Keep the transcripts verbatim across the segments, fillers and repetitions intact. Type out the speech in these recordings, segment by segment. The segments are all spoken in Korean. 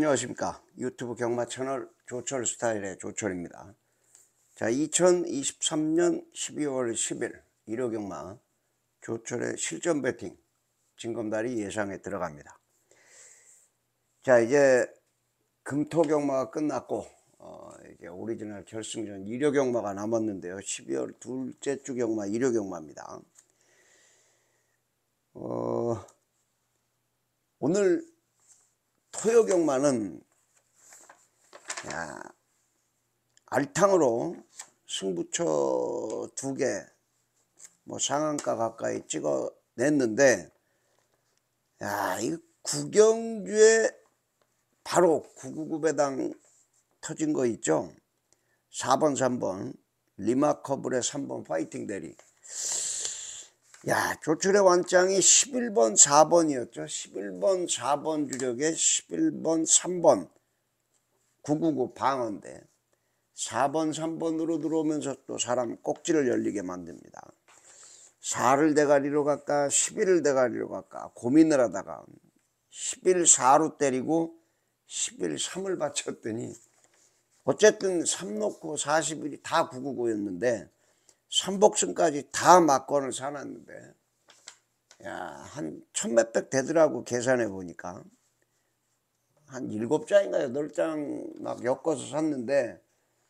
안녕하십니까. 유튜브 경마 채널 조철 스타일의 조철입니다. 자, 이천이십삼 년 십이월 십일 일요경마 조철의 실전 배팅 징검다리 예상에 들어갑니다. 자, 이제 금토경마가 끝났고 어, 이제 오리지널 결승전 일요경마가 남았는데요. 십이월 둘째 주 경마 일요경마입니다. 어, 오늘 토요경마는 야, 알탕으로 승부처 두 개 뭐 상한가 가까이 찍어 냈는데, 야, 이 구경주에 바로 구구구 배당 터진 거 있죠. 사 번 삼 번 리마커블의 삼 번 파이팅 대리. 야, 조철의 완장이 십일 번 사 번이었죠. 십일 번 사 번 주력에 십일 번 삼 번 구구구 방어인데 사 번 삼 번으로 들어오면서 또 사람 꼭지를 열리게 만듭니다. 사를 대가리로 갈까 십일을 대가리로 갈까 고민을 하다가 십일 사로 때리고 십일 삼을 받쳤더니 어쨌든 삼 놓고 사십일이 다 구구구였는데 삼복승까지 다 막건을 사놨는데, 야, 한 천몇백 되더라고. 계산해 보니까 한 일곱 장인가 여덟 장 막 엮어서 샀는데,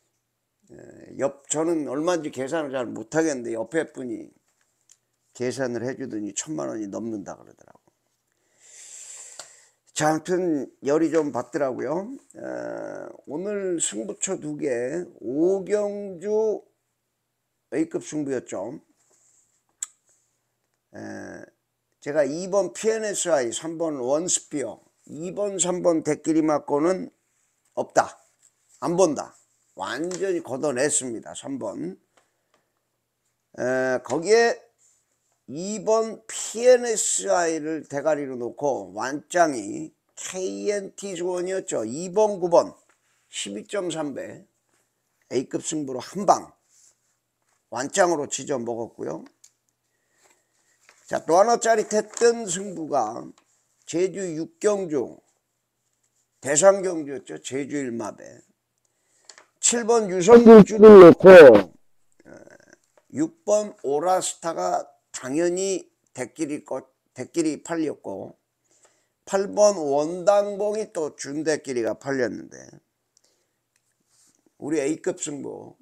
옆 저는 얼마인지 계산을 잘 못하겠는데 옆에 분이 계산을 해주더니 천만 원이 넘는다 그러더라고. 자, 아무튼 열이 좀 받더라고요. 에, 오늘 승부처 두 개 오경주 A급 승부였죠. 에, 제가 이 번 피엔에스아이, 삼 번 원스피어, 이 번 삼 번 대끼리 맞고는 없다, 안 본다, 완전히 걷어냈습니다. 삼 번 에, 거기에 이 번 피엔에스아이를 대가리로 놓고 완장이 케이엔티 조언이었죠. 이 번 구 번 십이 점 삼 배 A급 승부로 한방 완장으로 지져 먹었고요. 자, 또 하나 짜릿했던 승부가 제주 육경주 대상경주였죠. 제주 일마배 칠 번 유성불주를 놓고 육 번 오라스타가 당연히 대끼리, 대끼리 팔렸고 팔 번 원당봉이 또 준대끼리가 팔렸는데 우리 A급 승부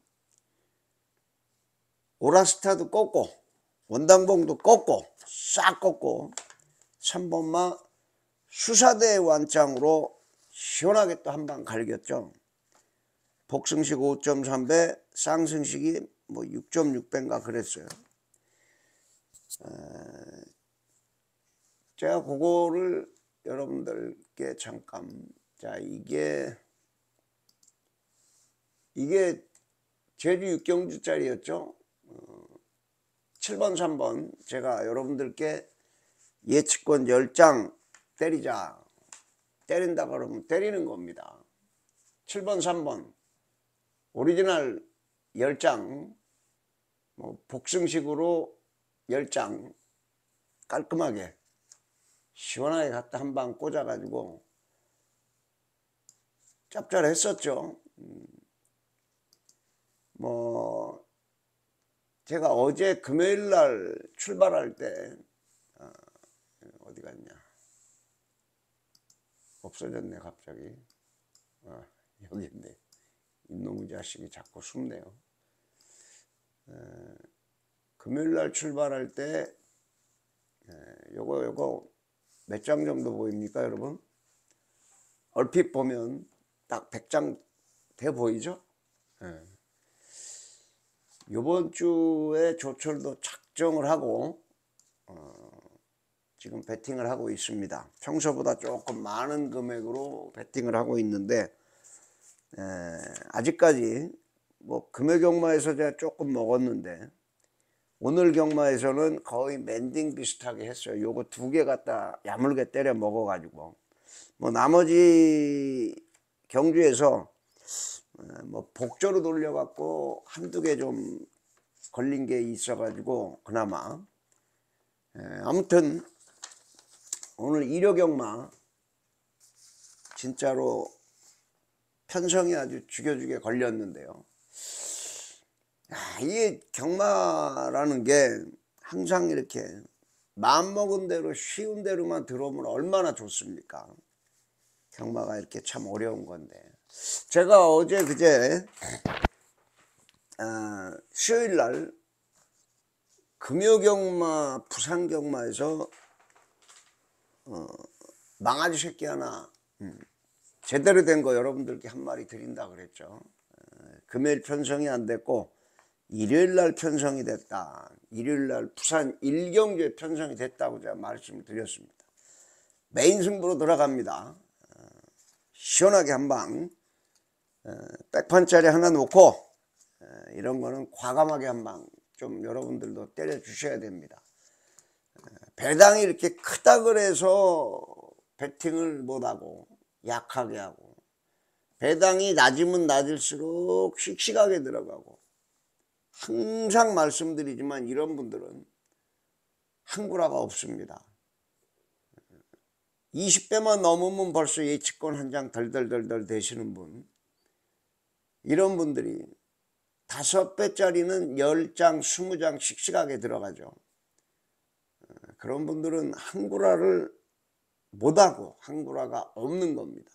오라스타도 꺾고 원당봉도 꺾고 싹 꺾고 삼 번마 수사대 완장으로 시원하게 또 한 방 갈겼죠. 복승식 오 점 삼 배, 쌍승식이 뭐 육 점 육 배인가 그랬어요. 에, 제가 그거를 여러분들께 잠깐, 자, 이게 이게 제주 육경주짜리였죠. 어, 칠 번 삼 번 제가 여러분들께 예측권 열 장 때리자, 때린다 그러면 때리는 겁니다. 칠 번 삼 번 오리지널 열 장 뭐 복승식으로 열 장 깔끔하게 시원하게 갖다 한 방 꽂아 가지고 짭짤했었죠. 음, 뭐 제가 어제 금요일날 출발할 때 어, 어디 갔냐, 없어졌네 갑자기. 아, 여기 있네. 이놈의 자식이 자꾸 숨네요. 에, 금요일날 출발할 때 에, 요거 요거 몇 장 정도 보입니까 여러분? 얼핏 보면 딱 백 장 돼 보이죠? 에. 요번 주에 조철도 작정을 하고 어, 지금 베팅을 하고 있습니다. 평소보다 조금 많은 금액으로 베팅을 하고 있는데 에, 아직까지 뭐 금요 경마에서 제가 조금 먹었는데 오늘 경마에서는 거의 멘딩 비슷하게 했어요. 요거 두 개 갖다 야물게 때려 먹어 가지고 뭐 나머지 경주에서 뭐 복저로 돌려 갖고 한두 개 좀 걸린 게 있어 가지고 그나마 에, 아무튼 오늘 일요경마 진짜로 편성이 아주 죽여주게 걸렸는데요. 야, 이게 경마라는 게 항상 이렇게 마음먹은 대로 쉬운 대로만 들어오면 얼마나 좋습니까? 경마가 이렇게 참 어려운 건데, 제가 어제 그제 아, 수요일날 금요경마 부산경마에서 어, 망아지 새끼 하나 음, 제대로 된 거 여러분들께 한 마리 드린다 그랬죠. 어, 금요일 편성이 안 됐고 일요일날 편성이 됐다. 일요일날 부산 일경주에 편성이 됐다고 제가 말씀을 드렸습니다. 메인 승부로 들어갑니다. 어, 시원하게 한방 어, 백판짜리 하나 놓고 어, 이런 거는 과감하게 한방 좀 여러분들도 때려 주셔야 됩니다. 어, 배당이 이렇게 크다 그래서 배팅을 못하고 약하게 하고, 배당이 낮으면 낮을수록 씩씩하게 들어가고, 항상 말씀드리지만 이런 분들은 한구라가 없습니다. 이십 배만 넘으면 벌써 예측권 한 장 덜덜덜덜 되시는 분, 이런 분들이 다섯 배짜리는 열 장, 스무 장 씩씩하게 들어가죠. 그런 분들은 한구라를 못하고 한구라가 없는 겁니다.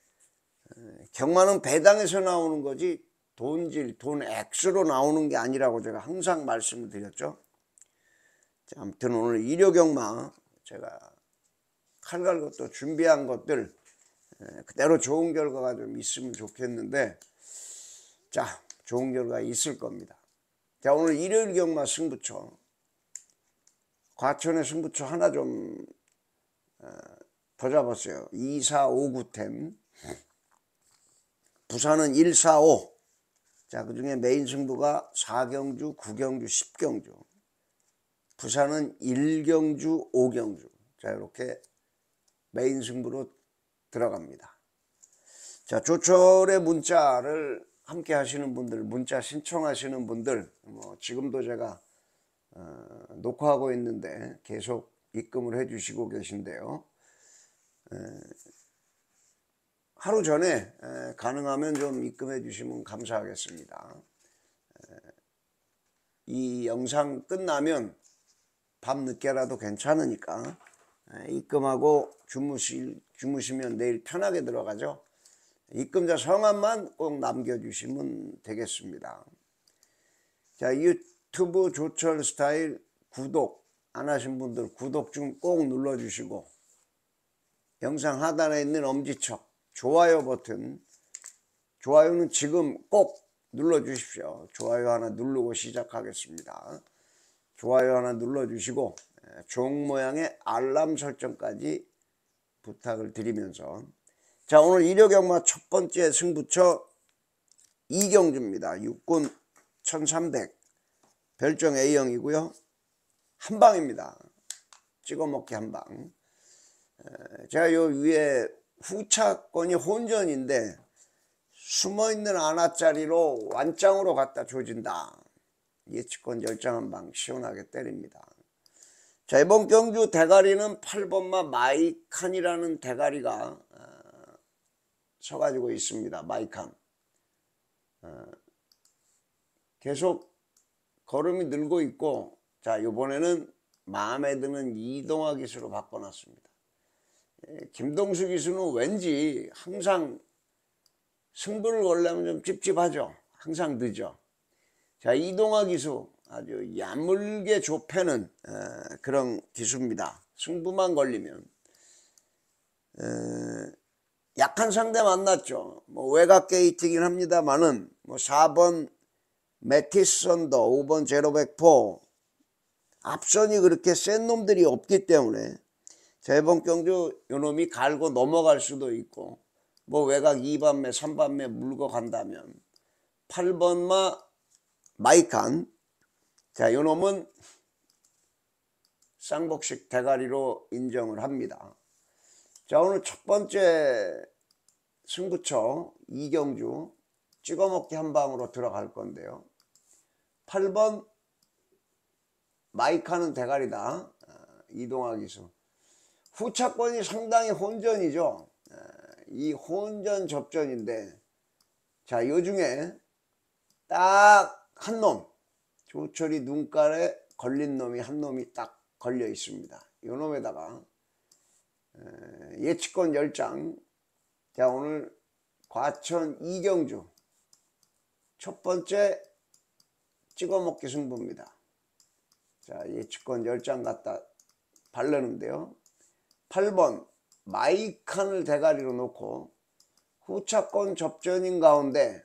경마는 배당에서 나오는 거지 돈질, 돈 액수로 나오는 게 아니라고 제가 항상 말씀을 드렸죠. 자, 아무튼 오늘 일요경마 제가 칼갈 것도 준비한 것들 그대로 좋은 결과가 좀 있으면 좋겠는데, 자, 좋은 결과 있을 겁니다. 자, 오늘 일요일 경마 승부처, 과천의 승부처 하나 좀 더 잡았어요. 이, 사, 오, 구 템. 부산은 일, 사, 오. 자, 그 중에 메인 승부가 사 경주, 구 경주, 십 경주. 부산은 일 경주, 오 경주. 자, 이렇게 메인 승부로 들어갑니다. 자, 조철의 문자를 함께 하시는 분들, 문자 신청하시는 분들, 뭐 지금도 제가 어, 녹화하고 있는데 계속 입금을 해 주시고 계신데요. 에, 하루 전에 에, 가능하면 좀 입금해 주시면 감사하겠습니다. 에, 이 영상 끝나면 밤늦게라도 괜찮으니까 에, 입금하고 주무시, 주무시면 내일 편하게 들어가죠. 입금자 성함만 꼭 남겨주시면 되겠습니다. 자, 유튜브 조철 스타일 구독 안 하신 분들 구독 좀 꼭 눌러주시고, 영상 하단에 있는 엄지척 좋아요 버튼, 좋아요는 지금 꼭 눌러주십시오. 좋아요 하나 누르고 시작하겠습니다. 좋아요 하나 눌러주시고 종 모양의 알람 설정까지 부탁을 드리면서, 자, 오늘 일요경마 첫 번째 승부처 이경주입니다. 육군 천삼백, 별정 A형이고요. 한방입니다. 찍어먹기 한방. 제가 요 위에 후차권이 혼전인데 숨어있는 아나짜리로 완장으로 갖다 조진다. 예측권 열 장 한방 시원하게 때립니다. 자, 이번 경주 대가리는 팔 번마 마이칸이라는 대가리가 어, 서가지고 있습니다. 마이칸. 어, 계속 걸음이 늘고 있고, 자, 이번에는 마음에 드는 이동화 기수로 바꿔놨습니다. 예, 김동수 기수는 왠지 항상 승부를 걸려면 좀 찝찝하죠. 항상 늦어. 자, 이동화 기수 아주 야물게 좁혀는 에, 그런 기수입니다. 승부만 걸리면. 에, 약한 상대 만났죠. 뭐 외곽 게이트긴 합니다만은 뭐 사 번 메티스 선더, 오 번 제로백포 앞선이 그렇게 센 놈들이 없기 때문에, 자, 이번 경주 요놈이 갈고 넘어갈 수도 있고, 뭐 외곽 이 반매, 삼 반매 물고 간다면 팔 번마 마이칸, 자, 요놈은 쌍복식 대가리로 인정을 합니다. 자, 오늘 첫 번째 승부처 이경주 찍어먹기 한 방으로 들어갈 건데요. 팔 번 마이카는 대가리다. 이동화 기수. 후차권이 상당히 혼전이죠. 이 혼전 접전인데, 자, 요 중에 딱 한 놈, 조철이 눈깔에 걸린 놈이 한 놈이 딱 걸려 있습니다. 요 놈에다가 예측권 열 장. 자, 오늘 과천 이경주 첫 번째 찍어먹기 승부입니다. 자, 예측권 열 장 갖다 바르는데요. 팔 번 마이칸을 대가리로 놓고 후차권 접전인 가운데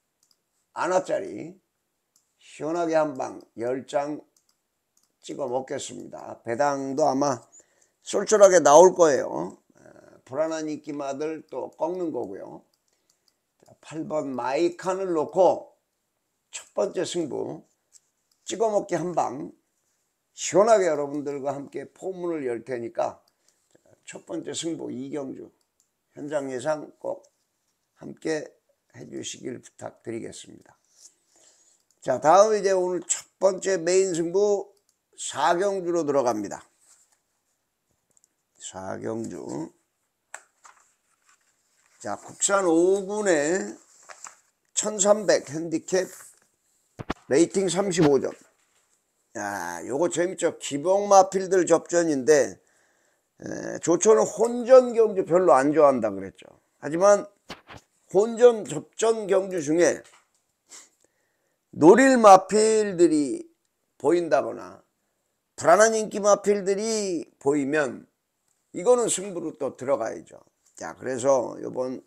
아나짜리 시원하게 한 방 열 장 찍어 먹겠습니다. 배당도 아마 쏠쏠하게 나올 거예요. 불안한 인기마들 또 꺾는 거고요. 팔 번 마이칸을 놓고 첫 번째 승부 찍어 먹기 한 방 시원하게 여러분들과 함께 포문을 열 테니까 첫 번째 승부 이경주 현장 예상 꼭 함께 해주시길 부탁드리겠습니다. 자, 다음 이제 오늘 첫 번째 메인 승부 사경주로 들어갑니다. 사경주. 자, 국산 오 군에 천삼백 핸디캡 레이팅 삼십오 점. 야, 요거 재밌죠. 기복마필들 접전인데 에, 조초는 혼전 경주 별로 안 좋아한다 그랬죠. 하지만 혼전 접전 경주 중에 노릴 마필들이 보인다거나 불안한 인기 마필들이 보이면 이거는 승부로 또 들어가야죠. 자, 그래서 요번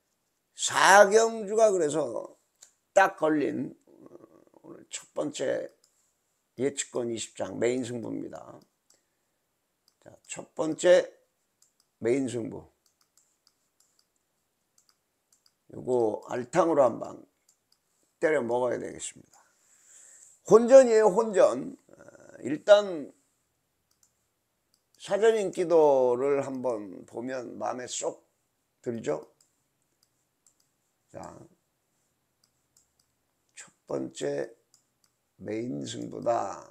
사경주가 그래서 딱 걸린 오늘 첫 번째 예측권 이십 장 메인 승부입니다. 자, 첫 번째 메인 승부. 요거 알탕으로 한방 때려 먹어야 되겠습니다. 혼전이에요, 혼전. 일단 사전 인기도를 한번 보면 마음에 쏙 들죠. 자, 첫 번째 메인 승부다.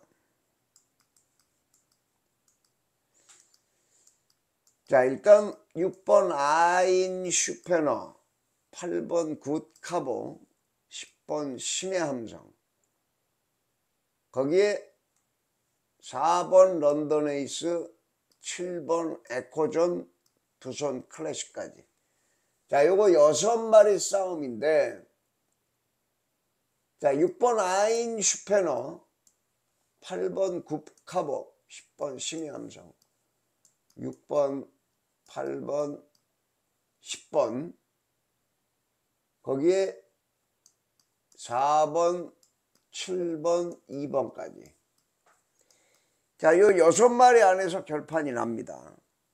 자, 일단 육 번 아인 슈페너, 팔 번 굿카보, 십 번 신의 함성, 거기에 사 번 런던 에이스, 칠 번 에코존, 두 손 클래식까지. 자, 요거 여섯 마리 싸움인데, 자, 육 번 아인 슈페너, 팔 번 굿카보, 십 번 신의 함성, 육 번, 팔 번, 십 번, 거기에 사 번, 칠 번, 이 번까지. 자, 요 여섯 마리 안에서 결판이 납니다.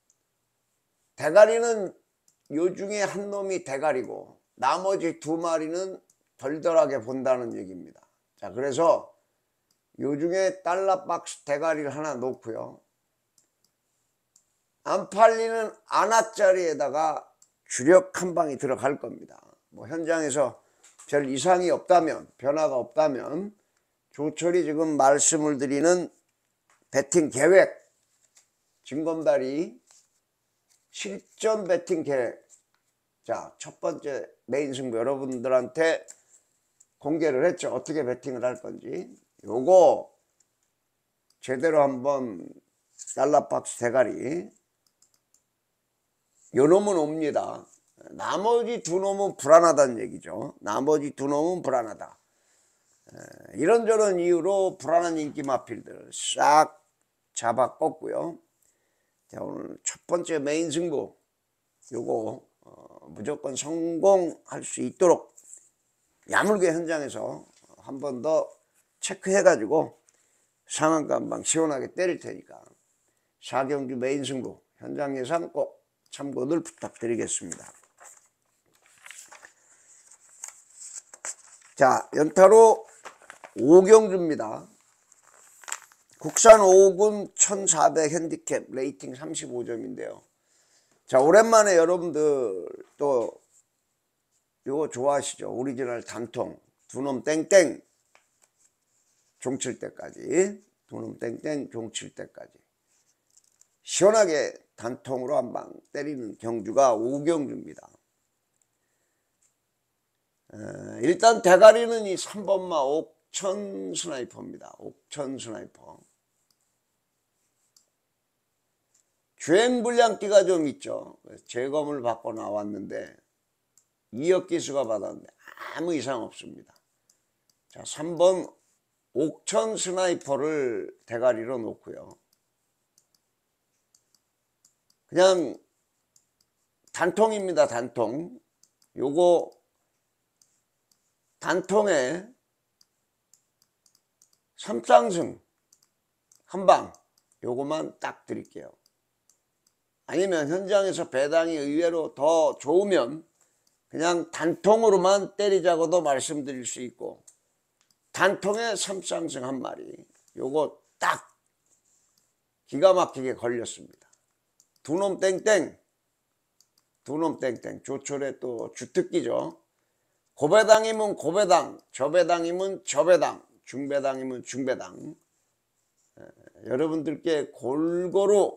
대가리는 요 중에 한 놈이 대가리고 나머지 두 마리는 덜덜하게 본다는 얘기입니다. 자, 그래서 요 중에 달러 박스 대가리를 하나 놓고요. 안 팔리는 아나짜리에다가 주력 한 방이 들어갈 겁니다. 뭐 현장에서 별 이상이 없다면, 변화가 없다면 조철이 지금 말씀을 드리는 배팅 계획, 진검다리 실전 배팅 계획. 자, 첫 번째 메인 승부 여러분들한테 공개를 했죠. 어떻게 배팅을 할 건지. 요거 제대로 한번 달러박스 대가리, 요 놈은 옵니다. 나머지 두 놈은 불안하다는 얘기죠. 나머지 두 놈은 불안하다. 이런저런 이유로 불안한 인기 마필들 싹 잡아 꺾고요. 자, 오늘 첫 번째 메인 승부 요거 어, 무조건 성공할 수 있도록 야물게 현장에서 한 번 더 체크해 가지고 상한가 한 방 시원하게 때릴 테니까 사경주 메인 승부 현장 예상 꼭 참고들 부탁드리겠습니다. 자, 연타로 오경주입니다. 국산 오 군 천사백 핸디캡 레이팅 삼십오 점인데요. 자, 오랜만에 여러분들 또 요거 좋아하시죠? 오리지널 단통 두 놈 땡땡 종 칠 때까지, 두 놈 땡땡 종 칠 때까지 시원하게 단통으로 한 방 때리는 경주가 오경주입니다. 에, 일단 대가리는 이 삼 번마 옥천 스나이퍼입니다. 옥천 스나이퍼. 주행불량기가 좀 있죠. 재검을 받고 나왔는데 이억 기수가 받았는데 아무 이상 없습니다. 자, 삼 번 옥천 스나이퍼를 대가리로 놓고요. 그냥 단통입니다. 단통. 요거 단통에 삼쌍승 한방 요거만 딱 드릴게요. 아니면 현장에서 배당이 의외로 더 좋으면 그냥 단통으로만 때리자고도 말씀드릴 수 있고, 단통에 삼쌍승 한 마리 요거 딱 기가 막히게 걸렸습니다. 두 놈 땡땡, 두 놈 땡땡. 조철의 또 주특기죠. 고배당이면 고배당, 저배당이면 저배당, 중배당이면 중배당. 에, 여러분들께 골고루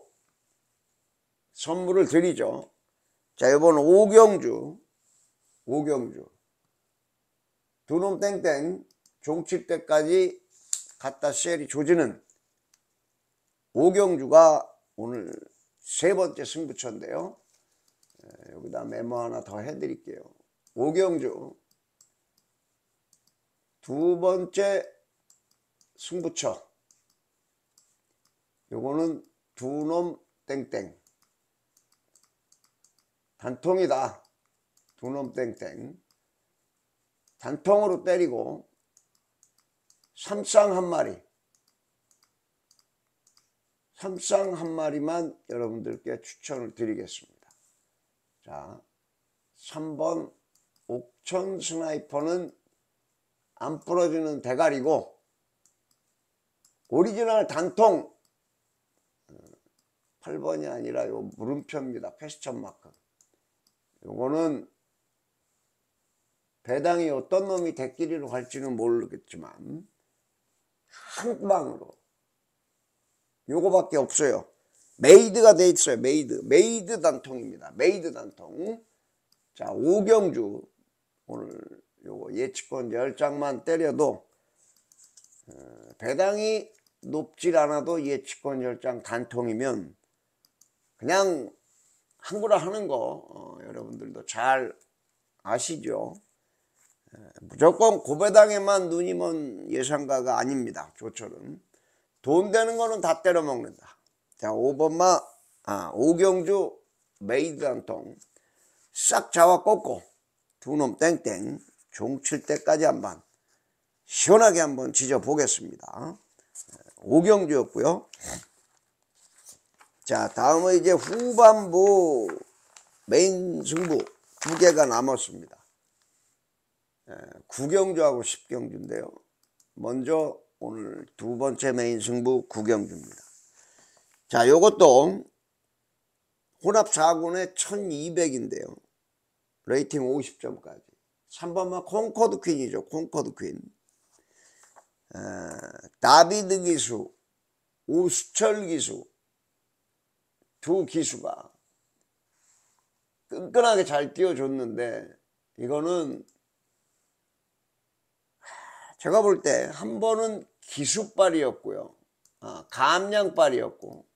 선물을 드리죠. 자, 이번 오경주, 오경주. 두 놈 땡땡, 종칠 때까지 갖다 셀이 조지는 오경주가 오늘 세 번째 승부처인데요. 에, 여기다 메모 하나 더 해드릴게요. 오경주 두 번째 승부처. 요거는 두 놈 땡땡. 단통이다. 두 놈 땡땡. 단통으로 때리고 삼쌍 한 마리. 삼쌍 한 마리만 여러분들께 추천을 드리겠습니다. 자, 삼 번 옥천 스나이퍼는 안 부러지는 대가리고, 오리지널 단통 팔 번이 아니라 요 물음표입니다. 패스천 마크. 요거는 배당이 어떤 놈이 대끼리로 갈지는 모르겠지만 한 방으로 요거밖에 없어요. 메이드가 돼 있어요. 메이드. 메이드 단통입니다. 메이드 단통. 자, 오경주 오늘 요거 예측권 열 장만 때려도 어, 배당이 높질 않아도 예측권 열 장 단통이면 그냥 한구라 하는 거 어, 여러분들도 잘 아시죠. 에, 무조건 고배당에만 눈이 먼 예상가가 아닙니다. 조철은 돈 되는 거는 다 때려 먹는다. 자, 오 번마 아 오경주 메이드 단통 싹 잡아 꺾고 두 놈 땡땡 종칠 때까지 한번 시원하게 한번 지져 보겠습니다. 오경주였고요. 자, 다음은 이제 후반부 메인 승부 두 개가 남았습니다. 구경주하고 십경주인데요. 먼저 오늘 두 번째 메인 승부 구경주입니다. 자, 요것도 혼합 사 군에 천이백인데요. 레이팅 오십 점까지. 삼 번만 콩코드 퀸이죠. 콩코드 퀸. 어, 다비드 기수, 우수철 기수 두 기수가 끈끈하게 잘 띄워줬는데, 이거는 제가 볼 때 한 번은 기수빨이었고요. 아, 감량빨이었고,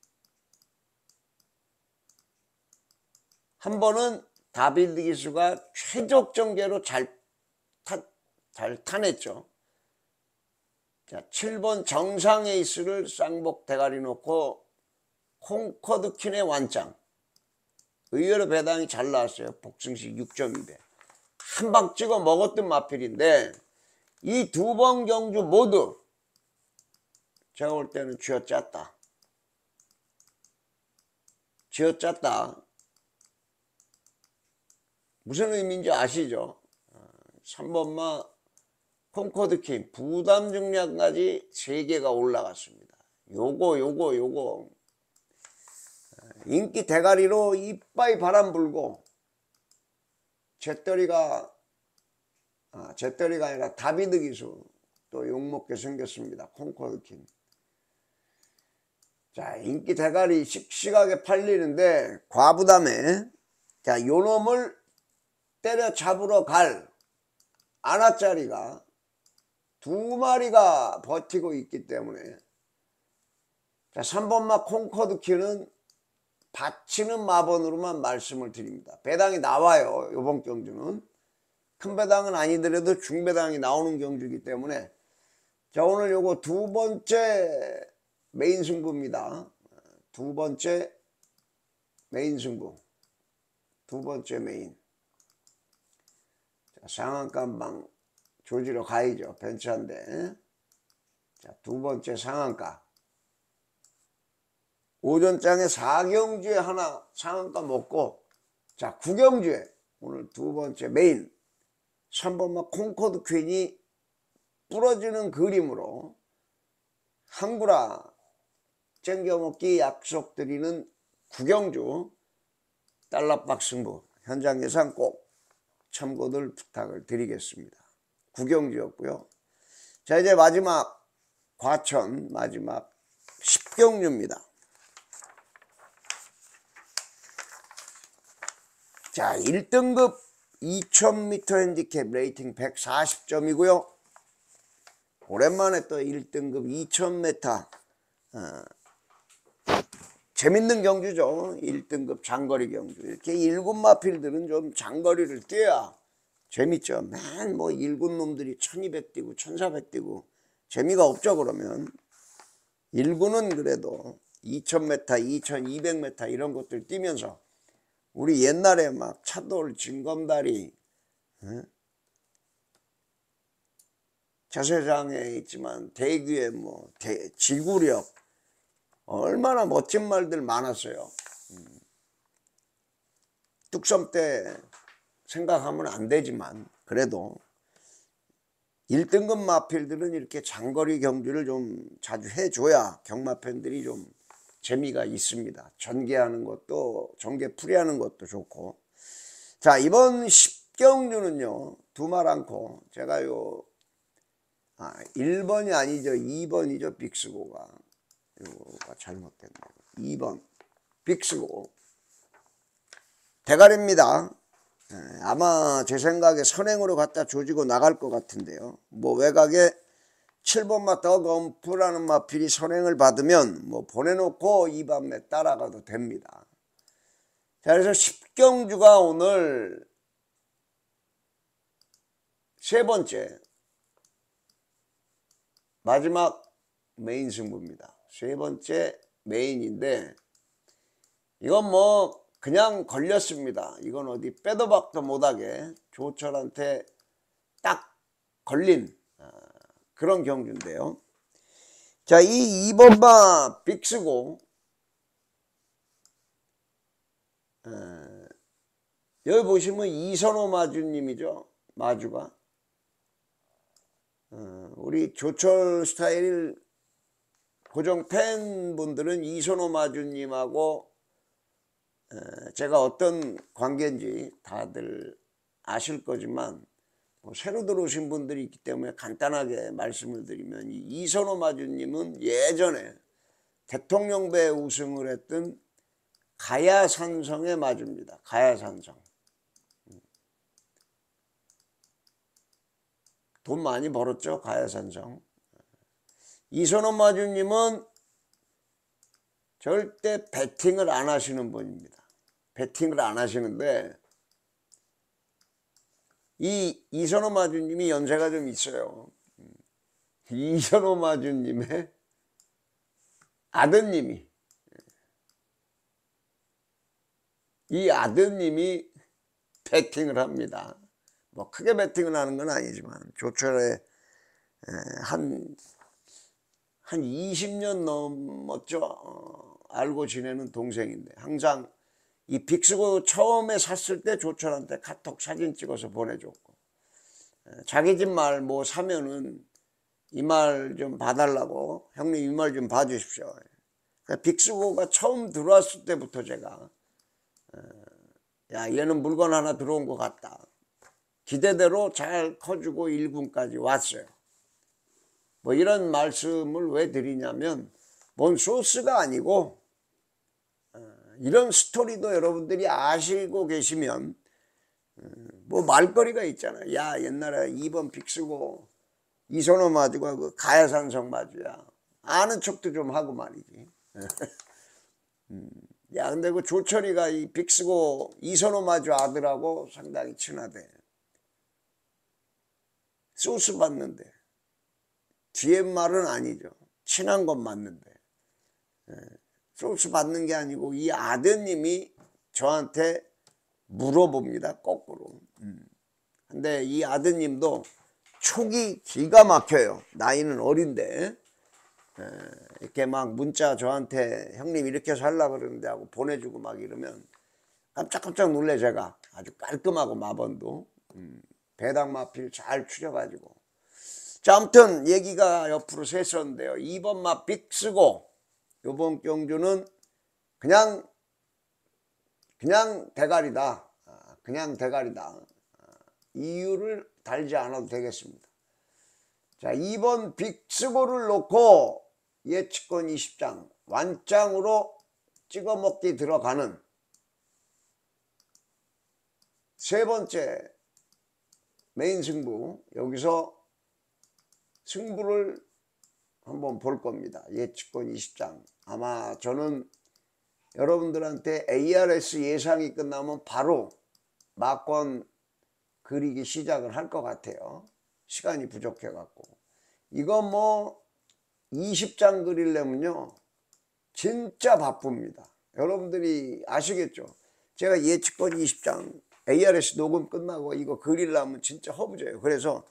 한 번은 다비드 기수가 최적정계로 잘, 타, 잘 타냈죠. 자, 칠 번 정상 에이스를 쌍복 대가리 놓고 콩코드 퀸의 완짱. 의외로 배당이 잘 나왔어요. 복승식 육 점 이 배. 한 방 찍어 먹었던 마필인데, 이 두 번 경주 모두 제가 볼 때는 쥐어짰다. 쥐어짰다. 무슨 의미인지 아시죠? 삼 번마 콩코드 퀸 부담 중량까지 세 개가 올라갔습니다. 요거 요거 요거 인기 대가리로 이빠이 바람 불고, 잿더리가 아, 잿더리가 아니라 다비드 기수 또 욕먹게 생겼습니다. 콩코드 퀸. 자, 인기 대가리 씩씩하게 팔리는데 과부담에, 자, 요 놈을 때려잡으러 갈 아나짜리가 두 마리가 버티고 있기 때문에 자, 삼 번마 콩코드 큐는 받치는 마번으로만 말씀을 드립니다. 배당이 나와요. 이번 경주는 큰 배당은 아니더라도 중배당이 나오는 경주이기 때문에 자, 오늘 요거 두 번째 메인 승부입니다. 두 번째 메인 승부, 두 번째 메인. 자, 상한가방 조지러 가야죠. 벤츠한데. 자, 두 번째 상한가. 오전장에 사 경주에 하나 상한가 먹고, 자, 구 경주에 오늘 두 번째 메인 삼 번마 콩코드 퀸이 부러지는 그림으로 한구라 쟁겨먹기 약속드리는 구 경주 달러박 승부 현장 예상 꼭 참고들 부탁을 드리겠습니다. 구 경주였고요. 자, 이제 마지막 과천 마지막 십 경주입니다. 자, 일 등급 이천 미터 핸디캡 레이팅 백사십 점이고요. 오랜만에 또 일 등급 이천 미터 어, 재밌는 경주죠. 일 등급 장거리 경주. 이렇게 일군 마필들은 좀 장거리를 뛰어야 재밌죠. 맨 뭐 일군 놈들이 천이백 뛰고 천사백 뛰고 재미가 없죠. 그러면 일군은 그래도 이천 미터, 이천이백 미터 이런 것들 뛰면서 우리 옛날에 막 차돌, 징검다리, 어? 자세장에 있지만 대규의 뭐 대, 지구력 얼마나 멋진 말들 많았어요. 음. 뚝섬 때 생각하면 안 되지만 그래도 일 등급 마필들은 이렇게 장거리 경주를 좀 자주 해줘야 경마 팬들이 좀 재미가 있습니다. 전개하는 것도 전개 풀이하는 것도 좋고. 자, 이번 십 경주는요 두 말 않고 제가 요 아, 일 번이 아니죠. 이 번이죠. 빅스고가 이거가 잘못됐네요. 이 번 빅스고 대가리입니다. 네, 아마 제 생각에 선행으로 갖다 조지고 나갈 것 같은데요. 뭐 외곽에 칠 번마 더검프라는 마필이 선행을 받으면 뭐 보내놓고 이 번에 따라가도 됩니다. 자, 그래서 십 경주가 오늘 세 번째 마지막 메인 승부입니다. 세 번째 메인인데 이건 뭐 그냥 걸렸습니다. 이건 어디 빼도 박도 못하게 조철한테 딱 걸린 그런 경주인데요. 자, 이 이 번마 빅스고 에, 여기 보시면 이선호 마주님이죠. 마주가 어, 우리 조철 스타일 고정 팬분들은 이선호 마주님하고 에, 제가 어떤 관계인지 다들 아실 거지만 뭐 새로 들어오신 분들이 있기 때문에 간단하게 말씀을 드리면 이 이선호 마주님은 예전에 대통령배 우승을 했던 가야산성의 마주입니다. 가야산성. 돈 많이 벌었죠. 가야산성. 이선호 마주님은 절대 배팅을 안 하시는 분입니다. 배팅을 안 하시는데 이 이선호 마주님이 연세가 좀 있어요. 이선호 마주님의 아드님이 이 아드님이 배팅을 합니다. 뭐 크게 배팅을 하는 건 아니지만 조철에 한, 한 이십 년 넘었죠. 어, 알고 지내는 동생인데 항상 이 빅스고 처음에 샀을 때 조철한테 카톡 사진 찍어서 보내줬고 자기 집 말 뭐 사면은 이 말 좀 봐달라고 형님 이 말 좀 봐주십시오. 그러니까 빅스고가 처음 들어왔을 때부터 제가 야 얘는 물건 하나 들어온 것 같다. 기대대로 잘 커주고 일 군까지 왔어요. 뭐 이런 말씀을 왜 드리냐면 뭔 소스가 아니고 이런 스토리도 여러분들이 아시고 계시면 뭐 말거리가 있잖아. 야, 옛날에 이 번 빅스고 이선호 마주가 그 가야산성 마주야. 아는 척도 좀 하고 말이지. 음. 야, 근데 그 조철이가 이 빅스고 이선호 마주 아들하고 상당히 친하대. 소스 받는데. 뒤에 말은 아니죠. 친한 건 맞는데. 예. 소스 받는 게 아니고 이 아드님이 저한테 물어봅니다. 거꾸로. 음. 근데 이 아드님도 촉이 기가 막혀요. 나이는 어린데. 에, 이렇게 막 문자 저한테 형님 이렇게 살라 그러는데 하고 보내주고 막 이러면 깜짝깜짝 놀래. 제가 아주 깔끔하고 마번도 음, 배당 마필 잘 추려가지고. 자, 아무튼 얘기가 옆으로 샜었는데요. 이 번 마 빅스고 요번 경주는 그냥 그냥 대가리다. 그냥 대가리다. 이유를 달지 않아도 되겠습니다. 자, 이 번 빅스고를 놓고 예측권 이십 장 완장으로 찍어먹기 들어가는 세 번째 메인 승부. 여기서 승부를 한번 볼 겁니다. 예측권 이십 장. 아마 저는 여러분들한테 에이알에스 예상이 끝나면 바로 막권 그리기 시작을 할 것 같아요. 시간이 부족해 갖고. 이거 뭐 이십 장 그리려면요 진짜 바쁩니다. 여러분들이 아시겠죠? 제가 예측권 이십 장 에이알에스 녹음 끝나고 이거 그리려면 진짜 허브져요. 그래서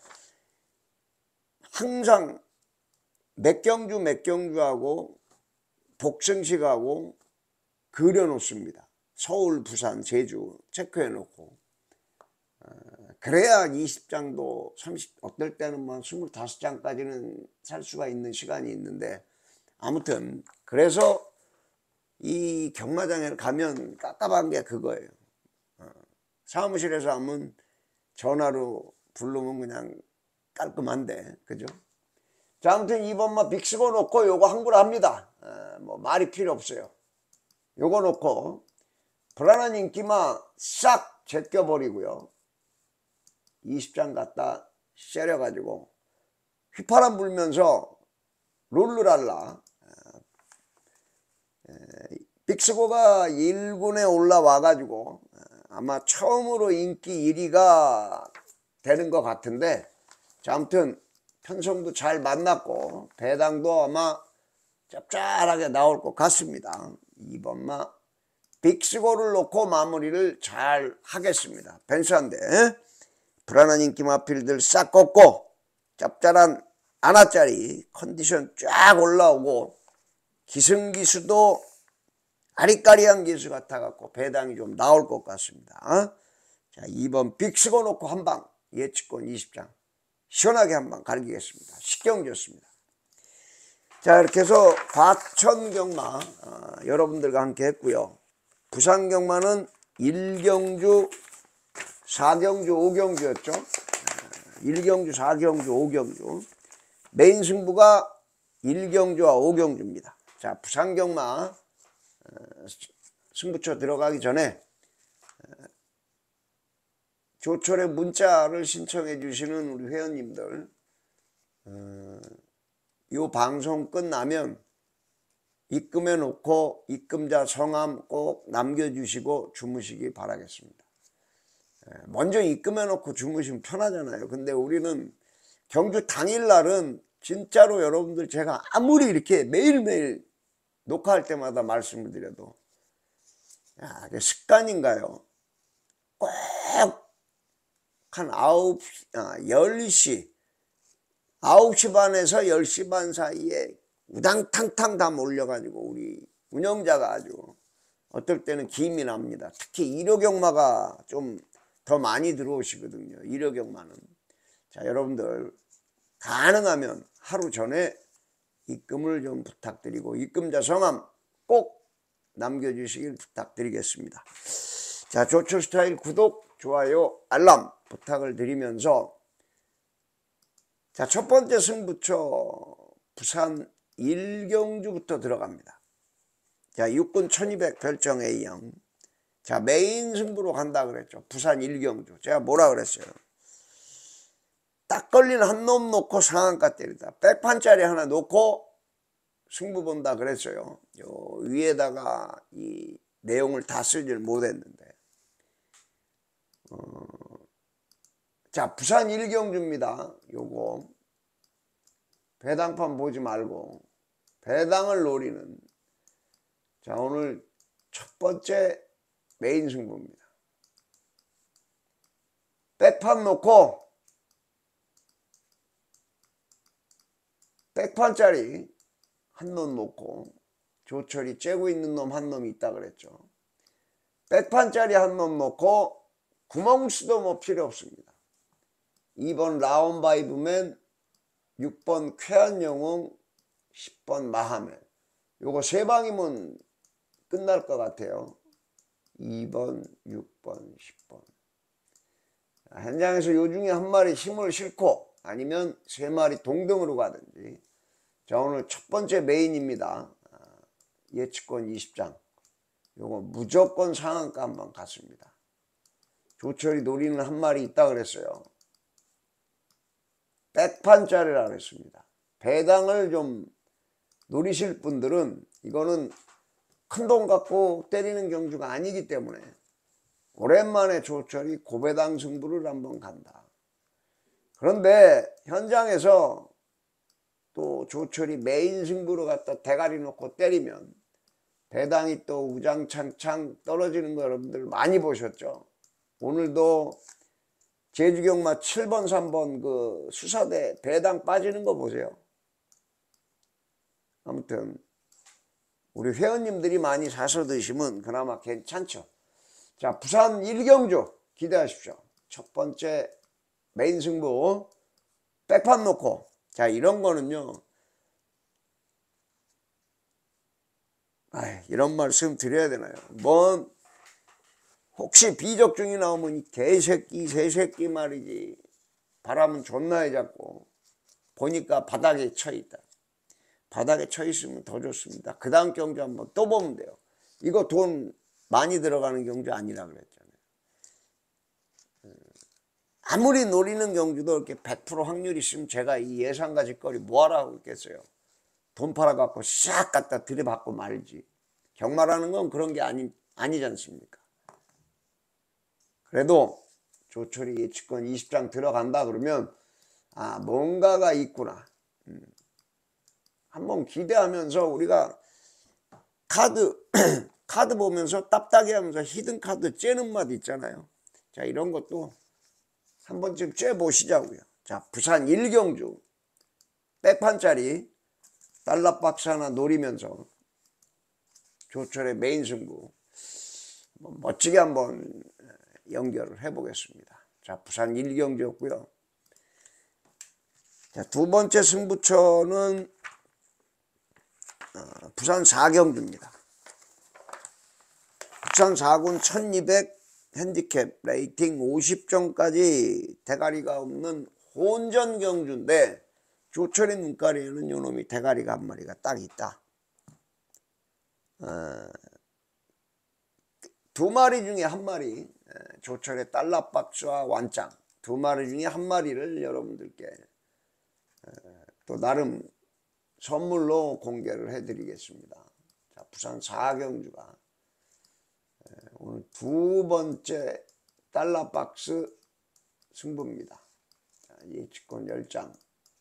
항상 몇 경주 몇 경주하고 복승식하고 그려놓습니다. 서울, 부산, 제주 체크해 놓고. 어, 그래야 이십 장도 삼십, 어떨 때는 뭐 이십오 장까지는 살 수가 있는 시간이 있는데, 아무튼 그래서 이 경마장에 가면 깝깝한 게 그거예요. 어, 사무실에서 하면 전화로 부르면 그냥 깔끔한데, 그죠? 자, 아무튼 이번만 빅스고 놓고 요거 항구를 합니다. 어, 뭐 말이 필요 없어요. 요거 놓고 불안한 인기만 싹 제껴버리고요. 이십 장 갖다 쎄려가지고 휘파람 불면서 룰루랄라. 빅스고가 일 군에 올라와가지고 아마 처음으로 인기 일 위가 되는 것 같은데, 자, 아무튼 편성도 잘 만났고 배당도 아마 짭짤하게 나올 것 같습니다. 이번만 빅스고를 놓고 마무리를 잘 하겠습니다. 벤스한데 불안한 인기 마필들 싹 꺾고 짭짤한 아나짜리 컨디션 쫙 올라오고 기승기수도 아리까리한 기수 같아갖고 배당이 좀 나올 것 같습니다. 자, 이번 빅스고 놓고 한방 예측권 이십 장 시원하게 한방 가르치겠습니다. 식경주였습니다. 자, 이렇게 해서 과천경마 어, 여러분들과 함께 했고요. 부산경마는 일 경주, 사 경주, 오 경주였죠. 일 경주, 사 경주, 오 경주. 메인 승부가 일 경주와 오 경주입니다. 자, 부산경마 어, 승부처 들어가기 전에 어, 조철의 문자를 신청해 주시는 우리 회원님들, 어, 이 방송 끝나면 입금해 놓고 입금자 성함 꼭 남겨주시고 주무시기 바라겠습니다. 먼저 입금해 놓고 주무시면 편하잖아요. 근데 우리는 경주 당일날은 진짜로 여러분들 제가 아무리 이렇게 매일매일 녹화할 때마다 말씀을 드려도, 야, 이게 습관인가요? 꼭 한 아홉 시, 아, 열 시, 아홉 시 반에서 열 시 반 사이에 우당탕탕 다 몰려가지고 우리 운영자가 아주 어떨 때는 기임이 납니다. 특히 일요경마가 좀 더 많이 들어오시거든요. 일요경마는. 자, 여러분들 가능하면 하루 전에 입금을 좀 부탁드리고 입금자 성함 꼭 남겨주시길 부탁드리겠습니다. 자, 조철스타일 구독, 좋아요, 알람 부탁을 드리면서, 자, 첫 번째 승부처 부산 일 경주부터 들어갑니다. 자, 육군 천이백 별정 A형. 자, 메인 승부로 간다 그랬죠. 부산 일경주. 제가 뭐라 그랬어요? 딱 걸린 한 놈 놓고 상한가 때리다. 백판짜리 하나 놓고 승부 본다 그랬어요. 요 위에다가 이 내용을 다 쓰질 못했는데. 어, 자, 부산 일경주입니다. 요거 배당판 보지 말고 배당을 노리는, 자, 오늘 첫 번째 메인 승부입니다. 백판 놓고 백판짜리 한 놈 놓고, 조철이 째고 있는 놈 한 놈이 있다 그랬죠. 백판짜리 한 놈 놓고 구멍수도 뭐 필요 없습니다. 이 번 라운바이브맨, 육 번 쾌한영웅, 십 번 마하멜. 요거 세 방이면 끝날 것 같아요. 이 번, 육 번, 십 번. 현장에서 요 중에 한 마리 힘을 싣고 아니면 세 마리 동등으로 가든지. 자, 오늘 첫 번째 메인입니다. 예측권 이십 장. 요거 무조건 상한가 한번 갔습니다. 조철이 노리는 한 마리 있다 그랬어요. 백판짜리라 그랬습니다. 배당을 좀 노리실 분들은 이거는 큰 돈 갖고 때리는 경주가 아니기 때문에 오랜만에 조철이 고배당 승부를 한번 간다. 그런데 현장에서 또 조철이 메인 승부로 갖다 대가리 놓고 때리면 배당이 또 우장창창 떨어지는 거 여러분들 많이 보셨죠. 오늘도 제주경마 칠 번 삼 번 그 수사대 배당 빠지는 거 보세요. 아무튼 우리 회원님들이 많이 사서 드시면 그나마 괜찮죠. 자, 부산 일경주 기대하십시오. 첫 번째 메인 승부 백판 놓고. 자, 이런 거는요, 아이, 이런 말씀 드려야 되나요? 뭔 혹시 비적중이 나오면 이 개새끼 새새끼 말이지, 바람은 존나게 잡고 보니까 바닥에 쳐 있다. 바닥에 쳐 있으면 더 좋습니다. 그 다음 경주 한번 또 보면 돼요. 이거 돈 많이 들어가는 경주 아니라 그랬잖아요. 아무리 노리는 경주도 이렇게 백 퍼센트 확률 있으면 제가 이 예상가 짓거리 뭐하러 하고 있겠어요. 돈 팔아갖고 싹 갖다 들이받고 말지. 경마라는 건 그런 게 아니, 아니지 않습니까? 그래도 조철이 예측권 이십 장 들어간다 그러면 아, 뭔가가 있구나. 음. 한번 기대하면서 우리가 카드 카드 보면서 답답해 하면서 히든 카드 째는 맛 있잖아요. 자, 이런 것도 한 번쯤 째 보시자고요. 자, 부산 일경주 백판짜리 달러박스 하나 노리면서 조철의 메인 승부 멋지게 한번 연결을 해 보겠습니다. 자, 부산 일경주였고요. 자, 두 번째 승부처는 어, 부산 사경주입니다. 부산 사군 천이백 핸디캡 레이팅 오십 점까지 대가리가 없는 혼전 경주인데 조철의 눈가리에는 요놈이 대가리가 한 마리가 딱 있다. 어, 두 마리 중에 한 마리, 조철의 달러박스와 완짱 두 마리 중에 한 마리를 여러분들께 어, 또 나름 선물로 공개를 해드리겠습니다. 자, 부산 사경주가 오늘 두 번째 달러박스 승부입니다. 자, 예측권 십 장.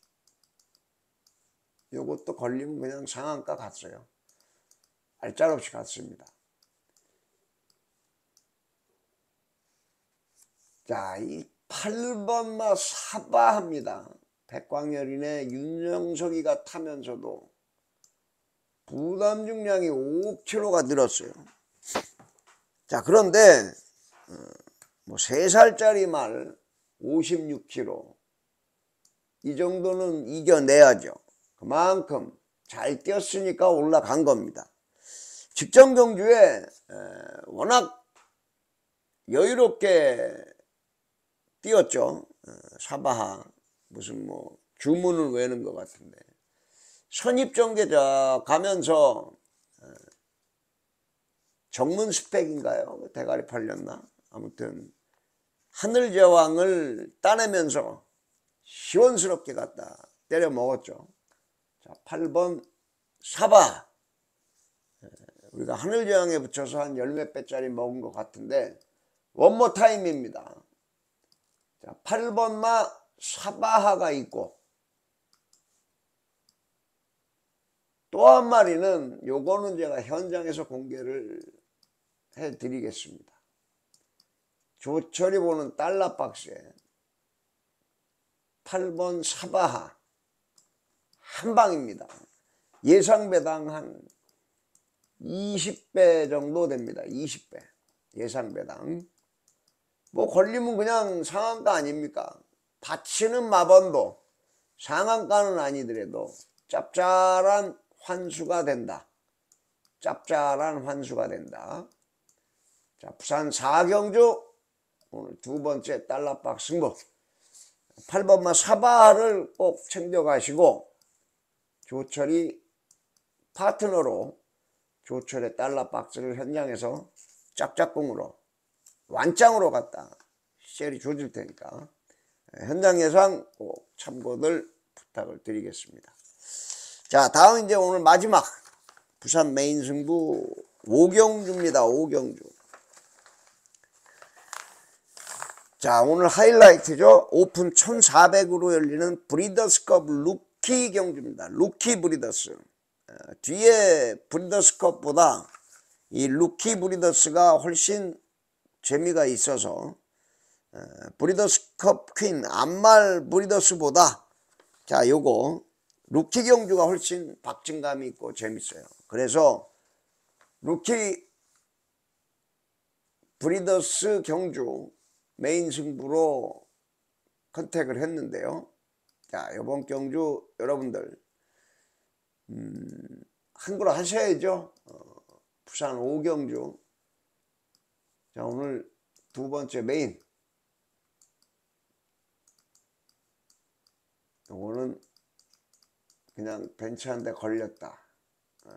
요것도 걸리면 그냥 상한가 갔어요. 알짤없이 갔습니다. 자, 이 팔 번마 사바합니다. 백광열인의 윤영석이가 타면서도 부담 중량이 오 킬로그램가 늘었어요. 자, 그런데 어, 뭐 세 살짜리 말 오십육 킬로그램 이 정도는 이겨내야죠. 그만큼 잘 뛰었으니까 올라간 겁니다. 직전 경주에 에, 워낙 여유롭게 뛰었죠. 어, 사바하 무슨 뭐 주문을 외는 것 같은데 선입전개자 가면서 어, 정문 스펙인가요? 대가리 팔렸나? 아무튼 하늘제왕을 따내면서 시원스럽게 갖다 때려 먹었죠. 자, 팔 번 사바. 우리가 하늘제왕에 붙여서 한 열 몇 배짜리 먹은 것 같은데 원모 타임입니다. 자, 팔 번 마 사바하가 있고 또 한 마리는 요거는 제가 현장에서 공개를 해 드리겠습니다. 조철이 보는 달러 박스에 팔 번 사바하 한 방입니다. 예상 배당 한 이십 배 정도 됩니다. 이십 배 예상 배당. 뭐 걸리면 그냥 상한가 아닙니까? 받치는 마번도 상한가는 아니더라도 짭짤한 환수가 된다. 짭짤한 환수가 된다. 자, 부산 사경주 오늘 두 번째 달러박 승부. 팔 번마 사바를 꼭 챙겨가시고 조철이 파트너로 조철의 달러박스를 현장에서 짝짝꿍으로 완짱으로 갖다 셀이 조질 테니까 현장 예상 꼭 참고들 부탁을 드리겠습니다. 자, 다음 이제 오늘 마지막 부산 메인 승부 오경주입니다. 오경주. 자, 오늘 하이라이트죠. 오픈 천사백으로 열리는 브리더스컵 루키 경주입니다. 루키 브리더스. 어, 뒤에 브리더스컵보다 이 루키 브리더스가 훨씬 재미가 있어서 어, 브리더스컵 퀸 암말 브리더스보다 자, 요거 루키 경주가 훨씬 박진감이 있고 재밌어요. 그래서 루키 브리더스 경주 메인 승부로 컨택을 했는데요. 자, 이번 경주 여러분들 음, 한글로 하셔야죠. 어, 부산 오경주. 자, 오늘 두 번째 메인. 요거는 그냥 벤치 한 대 걸렸다. 어.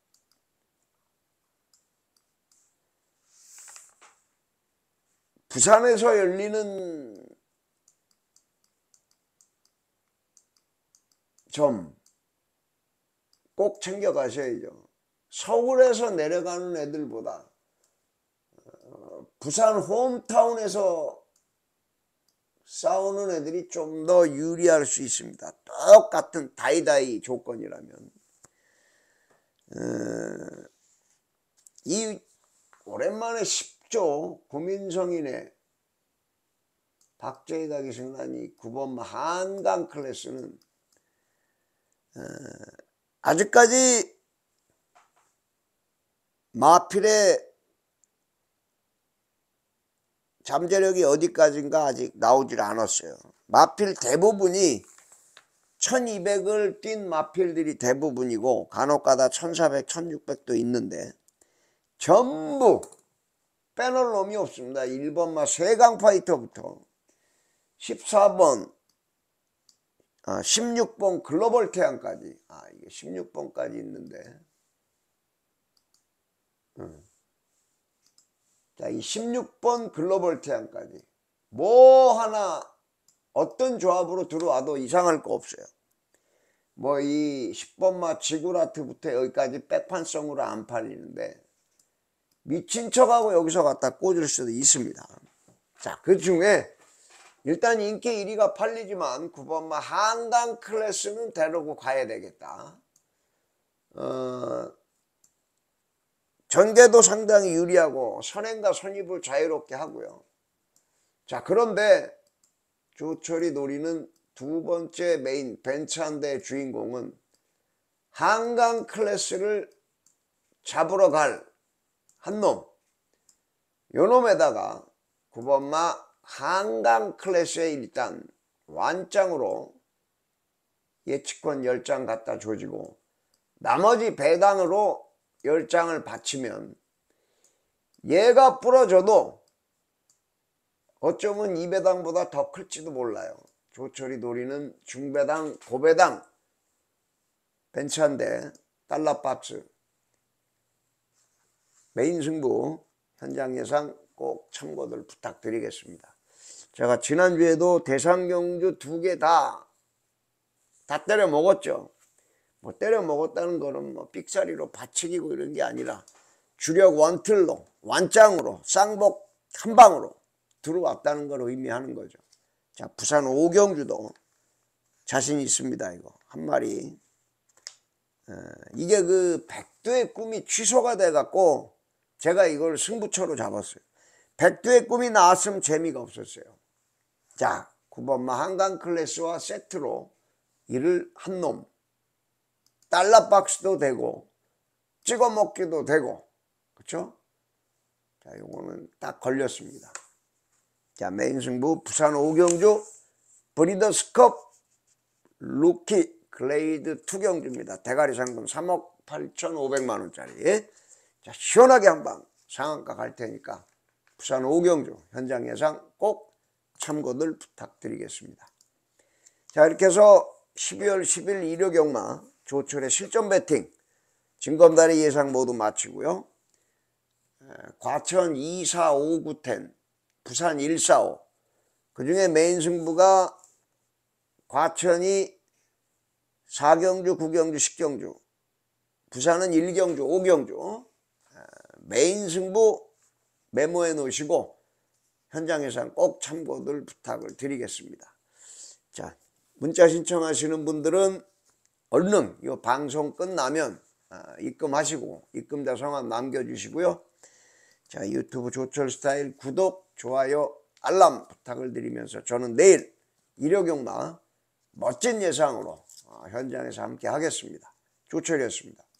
부산에서 열리는 점 꼭 챙겨 가셔야죠. 서울에서 내려가는 애들보다 어, 부산 홈타운에서 싸우는 애들이 좀 더 유리할 수 있습니다. 똑같은 다이다이 조건이라면. 어, 이 오랜만에 십 조 구민성인의 박재희가 기승난 이 구 번 한강 클래스는 어, 아직까지 마필의 잠재력이 어디까지인가 아직 나오질 않았어요. 마필 대부분이 천이백을 뛴 마필들이 대부분이고 간혹가다 천사백, 천육백도 있는데 전부 빼놓을 놈이 없습니다. 일 번마 세강 파이터부터 십사 번, 아, 십육 번 글로벌 태양까지. 아, 이게 십육 번까지 있는데. 음. 자, 이 십육 번 글로벌 태양까지. 뭐 하나, 어떤 조합으로 들어와도 이상할 거 없어요. 뭐 이 십 번마 지구라트부터 여기까지 백판성으로 안 팔리는데, 미친 척하고 여기서 갖다 꽂을 수도 있습니다. 자, 그 중에 일단 인기 일 위가 팔리지만 구 번마 한강 클래스는 데리고 가야 되겠다. 어, 전개도 상당히 유리하고 선행과 선입을 자유롭게 하고요. 자, 그런데 조철이 노리는 두 번째 메인 벤츠 한 대의 주인공은 한강 클래스를 잡으러 갈 한 놈. 요 놈에다가 구 번마 한강 클래스에 일단 완짱으로 예측권 열 장 갖다 조지고 나머지 배당으로 열 장을 바치면 얘가 부러져도 어쩌면 이 배당보다 더 클지도 몰라요. 조철이 노리는 중배당, 고배당, 벤츠 한 대, 달러 박스. 메인 승부 현장 예상 꼭 참고들 부탁드리겠습니다. 제가 지난주에도 대상경주 두 개 다, 다 때려 먹었죠. 뭐 때려 먹었다는 거는 뭐 삑사리로 바치기고 이런 게 아니라 주력 원틀로, 완짱으로, 쌍복 한 방으로 들어왔다는 걸 의미하는 거죠. 자, 부산 오경주도 자신 있습니다. 이거 한 마리. 에, 이게 그 백두의 꿈이 취소가 돼 갖고 제가 이걸 승부처로 잡았어요. 백두의 꿈이 나왔으면 재미가 없었어요. 자, 구 번마 한강 클래스와 세트로 이를 한 놈. 달러박스도 되고 찍어 먹기도 되고, 그렇죠? 자, 요거는 딱 걸렸습니다. 자, 메인 승부 부산 오경주 브리더스컵 루키 글레이드 투 경주입니다. 대가리 상금 삼억 팔천오백만 원짜리. 자, 시원하게 한방 상한가 갈 테니까 부산 오경주 현장 예상 꼭 참고들 부탁드리겠습니다. 자, 이렇게 해서 십이월 십일 일요경마 조철의 실전 배팅 진검다리 예상 모두 마치고요. 과천 이, 사, 오, 구, 텐 부산 일, 사, 오 그 중에 메인 승부가 과천이 사 경주, 구 경주, 십 경주 부산은 일 경주, 오 경주 메인 승부 메모해 놓으시고 현장 예상 꼭 참고들 부탁을 드리겠습니다. 자, 문자 신청하시는 분들은 얼른 이 방송 끝나면 입금하시고 입금자 성함 남겨주시고요. 자, 유튜브 조철스타일 구독, 좋아요, 알람 부탁을 드리면서 저는 내일 일요경마 멋진 예상으로 현장에서 함께 하겠습니다. 조철이었습니다.